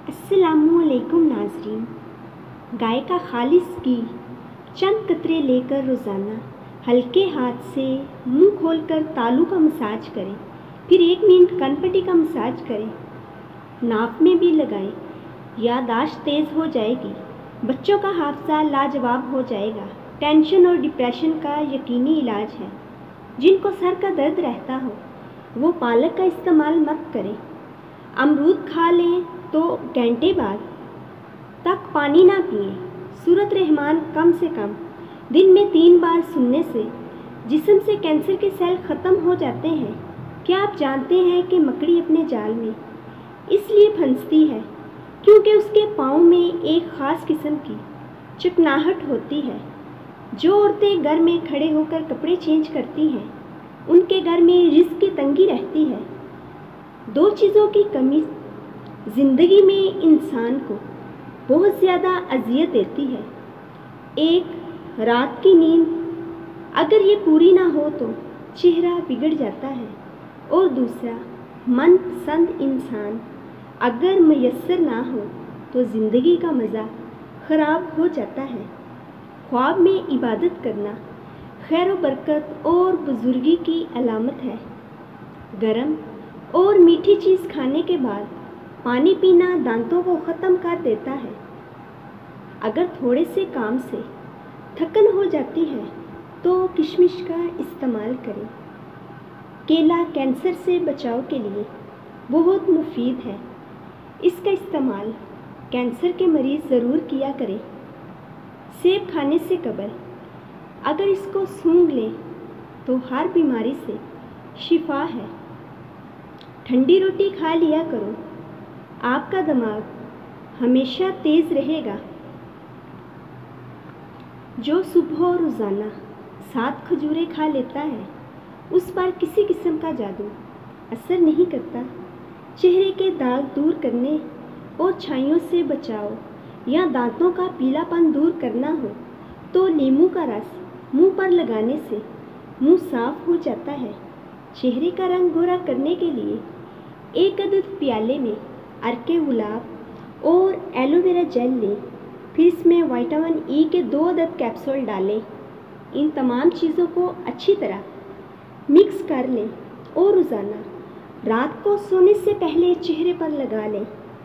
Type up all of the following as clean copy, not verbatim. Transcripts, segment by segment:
अस्सलामुअलैकुम नाज़रीन। गाय का खालिस घी चंद कतरे लेकर रोज़ाना हल्के हाथ से मुंह खोलकर तालू का मसाज करें। फिर 1 मिनट कनपट्टी का मसाज करें। नाक में भी लगाएं। याददाश्त तेज़ हो जाएगी। बच्चों का हाफजा लाजवाब हो जाएगा। टेंशन और डिप्रेशन का यकीनी इलाज है। जिनको सर का दर्द रहता हो वो पालक का इस्तेमाल मत करें। अमरूद खा लें तो घंटे बाद तक पानी ना पिएं। सूरत रहमान कम से कम दिन में 3 बार सुनने से जिस्म से कैंसर के सेल ख़त्म हो जाते हैं। क्या आप जानते हैं कि मकड़ी अपने जाल में इसलिए फंसती है क्योंकि उसके पाँव में एक ख़ास किस्म की चिकनाहट होती है। जो औरतें घर में खड़े होकर कपड़े चेंज करती हैं उनके घर में रिस्क की तंगी रहती है। 2 चीज़ों की कमी ज़िंदगी में इंसान को बहुत ज़्यादा अज़ियत देती है। एक, रात की नींद, अगर ये पूरी ना हो तो चेहरा बिगड़ जाता है। और दूसरा, मनपसंद इंसान अगर मयस्सर ना हो तो ज़िंदगी का मज़ा ख़राब हो जाता है। ख्वाब में इबादत करना खैर व बरकत और बुज़ुर्गी की अलामत है। गरम और मीठी चीज़ खाने के बाद पानी पीना दांतों को ख़त्म कर देता है। अगर थोड़े से काम से थकन हो जाती है तो किशमिश का इस्तेमाल करें। केला कैंसर से बचाव के लिए बहुत मुफीद है। इसका इस्तेमाल कैंसर के मरीज़ ज़रूर किया करें। सेब खाने से कबल अगर इसको सूंघ लें तो हर बीमारी से शिफा है। ठंडी रोटी खा लिया करो, आपका दिमाग हमेशा तेज़ रहेगा। जो सुबह रोज़ाना 7 खजूरें खा लेता है उस पर किसी किस्म का जादू असर नहीं करता। चेहरे के दाग दूर करने और छाइयों से बचाओ या दांतों का पीलापन दूर करना हो तो नींबू का रस मुंह पर लगाने से मुंह साफ हो जाता है। चेहरे का रंग गोरा करने के लिए 1 अदद प्याले में अर्के गुलाब और एलोवेरा जेल लें। फिर इसमें विटामिन ई के 2 अदद कैप्सूल डालें। इन तमाम चीज़ों को अच्छी तरह मिक्स कर लें और रोज़ाना रात को सोने से पहले चेहरे पर लगा लें।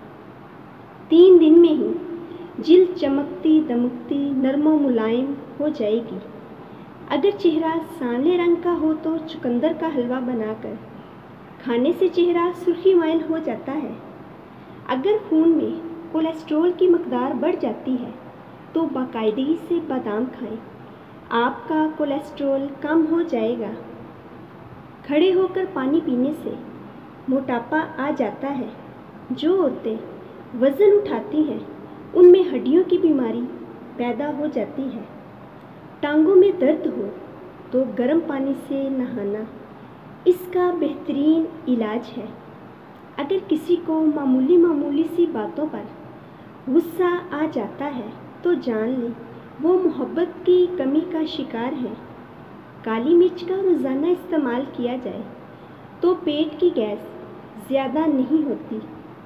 3 दिन में ही जिल्द चमकती दमकती नरम व मुलायम हो जाएगी। अगर चेहरा सांवले रंग का हो तो चुकंदर का हलवा बनाकर खाने से चेहरा सुर्खी माइल हो जाता है। अगर खून में कोलेस्ट्रॉल की मकदार बढ़ जाती है तो बाकायदगी से बादाम खाएं। आपका कोलेस्ट्रॉल कम हो जाएगा। खड़े होकर पानी पीने से मोटापा आ जाता है। जो औरतें वज़न उठाती हैं उनमें हड्डियों की बीमारी पैदा हो जाती है। टांगों में दर्द हो तो गर्म पानी से नहाना इसका बेहतरीन इलाज है। अगर किसी को मामूली सी बातों पर गुस्सा आ जाता है तो जान लें वो मोहब्बत की कमी का शिकार है। काली मिर्च का रोज़ाना इस्तेमाल किया जाए तो पेट की गैस ज़्यादा नहीं होती।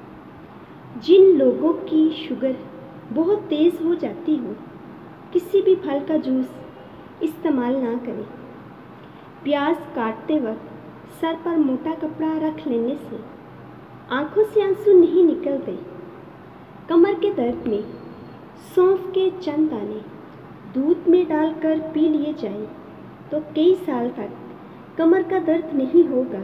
जिन लोगों की शुगर बहुत तेज़ हो जाती हो किसी भी फल का जूस इस्तेमाल ना करें। प्याज काटते वक्त सर पर मोटा कपड़ा रख लेने से आँखों से आंसू नहीं निकलते। कमर के दर्द में सौंफ के चंद दाने दूध में डालकर पी लिए जाएं तो कई साल तक कमर का दर्द नहीं होगा।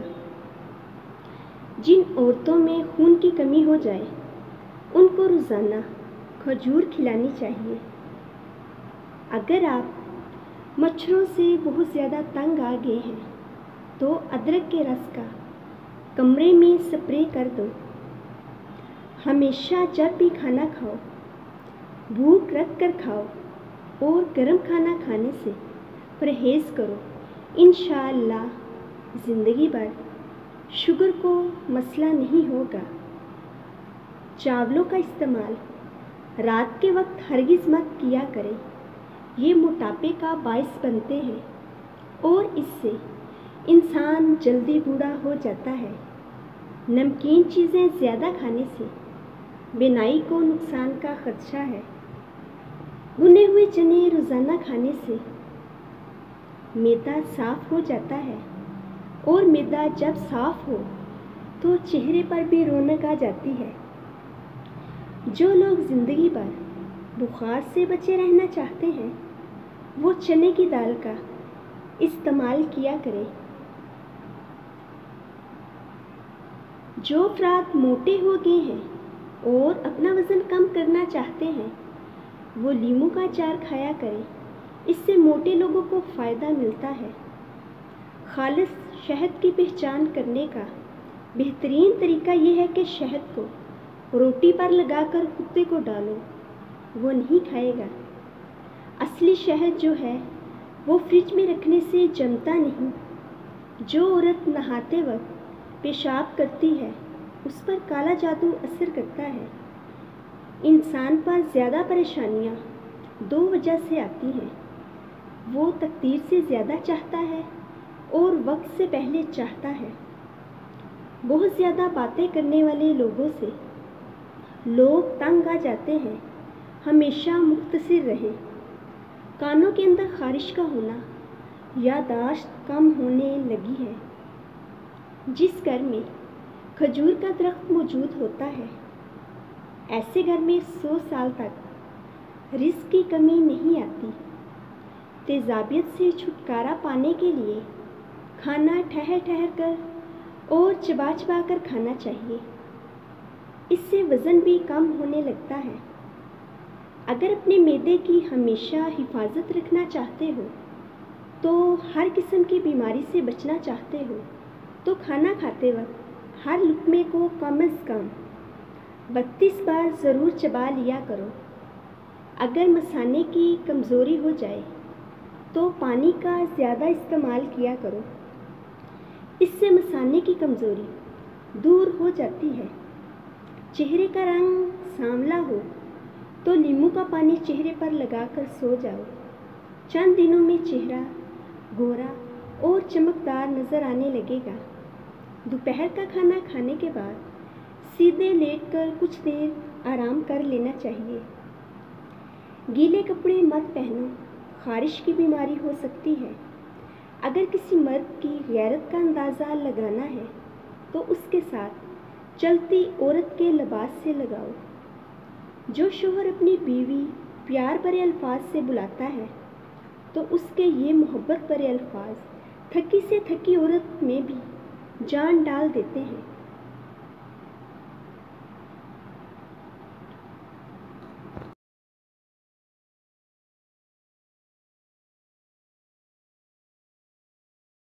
जिन औरतों में खून की कमी हो जाए उनको रोज़ाना खजूर खिलानी चाहिए। अगर आप मच्छरों से बहुत ज़्यादा तंग आ गए हैं तो अदरक के रस का कमरे में स्प्रे कर दो। हमेशा जब भी खाना खाओ भूख रख कर खाओ और गर्म खाना खाने से परहेज़ करो। इंशाअल्लाह ज़िंदगी भर शुगर को मसला नहीं होगा। चावलों का इस्तेमाल रात के वक्त हरगिज़ मत किया करें। ये मोटापे का बायस बनते हैं और इससे इंसान जल्दी बूढ़ा हो जाता है। नमकीन चीज़ें ज़्यादा खाने से بینائی کو نقصان کا خدشہ ہے۔ بنے ہوئے چنے روزانہ کھانے سے معدہ صاف ہو جاتا ہے، اور معدہ جب صاف ہو تو چہرے پر بھی رونق آ جاتی ہے۔ جو لوگ زندگی بھر بخار سے بچے رہنا چاہتے ہیں وہ چنے کی دال کا استعمال کیا کریں۔ جو افراد موٹے ہو گئے ہیں اور اپنا وزن کم کرنا چاہتے ہیں وہ لیموں کا اچار کھایا کریں، اس سے موٹے لوگوں کو فائدہ ملتا ہے۔ خالص شہد کی پہچان کرنے کا بہترین طریقہ یہ ہے کہ شہد کو روٹی پر لگا کر کتے کو ڈالو، وہ نہیں کھائے گا۔ اصلی شہد جو ہے وہ فریج میں رکھنے سے جمتا نہیں۔ جو عورت نہاتے وقت پیشاب کرتی ہے اس پر کالا جادو اثر کرتا ہے۔ انسان پر زیادہ پریشانیاں دو وجہ سے آتی ہیں، وہ تقدیر سے زیادہ چاہتا ہے اور وقت سے پہلے چاہتا ہے۔ بہت زیادہ باتیں کرنے والے لوگوں سے لوگ تنگ آ جاتے ہیں، ہمیشہ مختصر رہیں۔ کانوں کے اندر خارش کا ہونا، یادداشت کم ہونے لگی ہے۔ جس گھر میں کھجور کا درخت موجود ہوتا ہے ایسے گھر میں 100 سال تک رزق کی کمی نہیں آتی۔ تیزابیت سے چھٹکارا پانے کے لیے کھانا ٹھہر ٹھہر کر اور چبا چبا کر کھانا چاہیے، اس سے وزن بھی کم ہونے لگتا ہے۔ اگر اپنے معدے کی ہمیشہ حفاظت رکھنا چاہتے ہو تو ہر قسم کی بیماری سے بچنا چاہتے ہو تو کھانا کھاتے وقت ہر لقمے کو کم از کم 32 بار ضرور چبا لیا کرو۔ اگر مثانے کی کمزوری ہو جائے تو پانی کا زیادہ استعمال کیا کرو، اس سے مثانے کی کمزوری دور ہو جاتی ہے۔ چہرے کا رنگ سانولا ہو تو لیموں کا پانی چہرے پر لگا کر سو جاؤ، چند دنوں میں چہرہ گورا اور چمکدار نظر آنے لگے گا۔ دوپہر کا کھانا کھانے کے بعد سیدھے لیٹ کر کچھ دیر آرام کر لینا چاہیے۔ گیلے کپڑے مت پہنو، خارش کی بیماری ہو سکتی ہے۔ اگر کسی مرد کی غیرت کا اندازہ لگانا ہے تو اس کے ساتھ چلتی عورت کے لباس سے لگاؤ۔ جو شوہر اپنی بیوی پیار بھرے الفاظ سے بلاتا ہے تو اس کے یہ محبت بھرے الفاظ تھکی سے تھکی عورت میں بھی جان ڈال دیتے ہیں۔